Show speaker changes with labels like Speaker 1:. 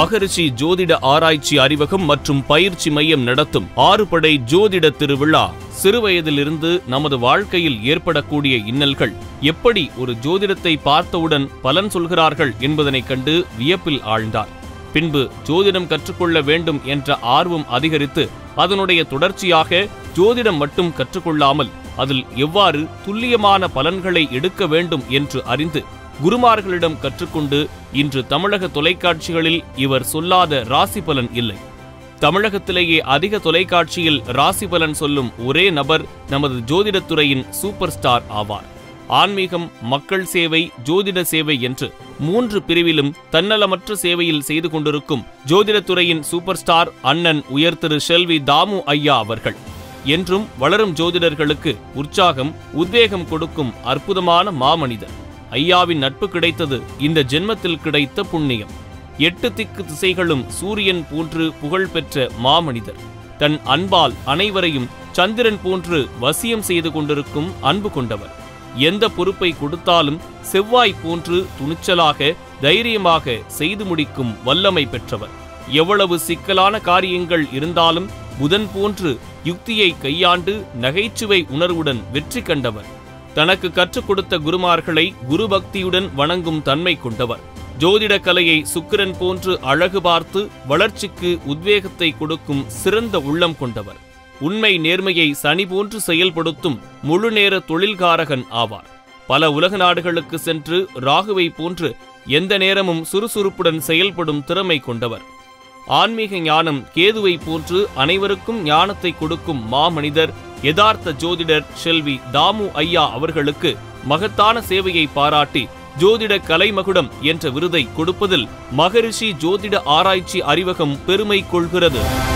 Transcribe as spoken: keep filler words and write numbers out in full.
Speaker 1: மகரிஷி ஜோதிட ஆராய்ச்சி அறிவகம் மற்றும் பயிற்சி மையம் நடத்தும் ஆறுபடை ஜோதிட திருவிழா. சிறுவயதிலிருந்து நமது வாழ்க்கையில் ஏற்படக்கூடிய இன்னல்கள் எப்படி ஒரு ஜோதிடத்தை பார்த்தவுடன் பலன் சொல்கிறார்கள் என்பதனைக் கண்டு வியப்பில் ஆழ்ந்தார். பின்பு ஜோதிடம் கற்றுக்கொள்ள வேண்டும் என்ற ஆர்வம் அதிகரித்து அதனுடைய தொடர்ச்சியாக ஜோதிடம் மட்டும் கற்றுக்கொள்ளாமல் அதில் எவ்வாறு துல்லியமான பலன்களை எடுக்க வேண்டும் என்று அறிந்து குருமார்களிடம் கற்றுக்கொண்டு இன்று தமிழக தொலைக்காட்சிகளில் இவர் சொல்லாத ராசி பலன் இல்லை. தமிழகத்திலேயே அதிக தொலைக்காட்சியில் ராசி பலன் சொல்லும் ஒரே நபர் நமது ஜோதிடத்துறையின் சூப்பர் ஸ்டார் ஆவார். ஆன்மீகம், மக்கள் சேவை, ஜோதிட சேவை என்று மூன்று பிரிவிலும் தன்னலமற்ற சேவையில் செய்து கொண்டிருக்கும் ஜோதிடத்துறையின் சூப்பர் ஸ்டார் அண்ணன் உயர் திரு செல்வி தாமு ஐயா அவர்கள் என்றும் வளரும் ஜோதிடர்களுக்கு உற்சாகம், உத்வேகம் கொடுக்கும் அற்புதமான மாமனிதர். ஐயாவின் நட்பு கிடைத்தது இந்த ஜென்மத்தில் கிடைத்த புண்ணியம். எட்டு திக்கு திசைகளும் சூரியன் போன்று புகழ் பெற்ற மாமனிதர். தன் அன்பால் அனைவரையும் சந்திரன் போன்று வசியம் செய்து கொண்டிருக்கும் அன்பு கொண்டவர். எந்த பொறுப்பை கொடுத்தாலும் செவ்வாய் போன்று துணிச்சலாக, தைரியமாக செய்து முடிக்கும் வல்லமை பெற்றவர். எவ்வளவு சிக்கலான காரியங்கள் இருந்தாலும் புதன் போன்று யுக்தியை கையாண்டு நகைச்சுவை உணர்வுடன் வெற்றி கண்டவர். தனக்கு கற்றுக் கொடுத்த குருமார்களை குரு பக்தியுடன் வணங்கும் தன்மை கொண்டவர். ஜோதிட கலையை சுக்கிரன் போன்று அழகு பார்த்து வளர்ச்சிக்கு உத்வேகத்தை கொடுக்கும் சிறந்த உள்ளம் கொண்டவர். உண்மை நேர்மையை சனி போன்று செயல்படுத்தும் முழு நேர தொழில்காரகன் ஆவார். பல உலக நாடுகளுக்கு சென்று ராகுவை போன்று எந்த நேரமும் சுறுசுறுப்புடன் செயல்படும் திறமை கொண்டவர். ஆன்மீக ஞானம் கேதுவை போன்று அனைவருக்கும் ஞானத்தை கொடுக்கும் மாமனிதர் யதார்த்த ஜோதிடர் செல்வி தாமு ஐயா அவர்களுக்கு மகத்தான சேவையை பாராட்டி ஜோதிட கலைமகுடம் என்ற விருதை கொடுப்பதில் மகரிஷி ஜோதிட ஆராய்ச்சி அறிவகம் பெருமை கொள்கிறது.